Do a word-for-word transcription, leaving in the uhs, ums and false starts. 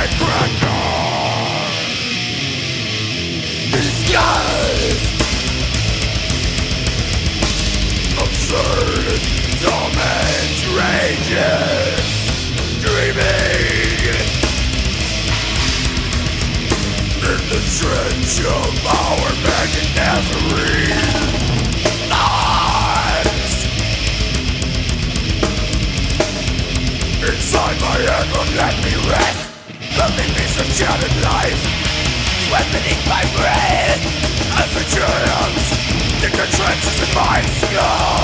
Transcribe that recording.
my cracker. Disguise, absurd, torment rages, dreaming in the trench of our imaginary thoughts. Inside my head won't let me rest. Lovely piece of shattered life swept beneath my breath as a giant dig the trenches in my skull.